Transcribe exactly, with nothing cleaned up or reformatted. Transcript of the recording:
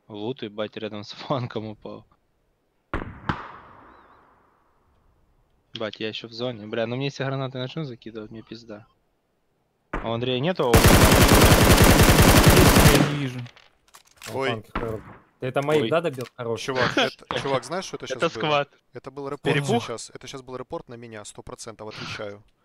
Лут, ебать, рядом с фланком упал. Бать, я еще в зоне. Бля, ну мне если гранаты начну закидывать, мне пизда. А у Андрея нету опыта? Я не вижу. Ой. Ты это моих, Ой. да, добил? Хороший. Чувак, это, чувак, знаешь, что это сейчас Это было? сквад. Это был репорт Перепух? сейчас. Это сейчас был репорт на меня, сто процентов, отвечаю.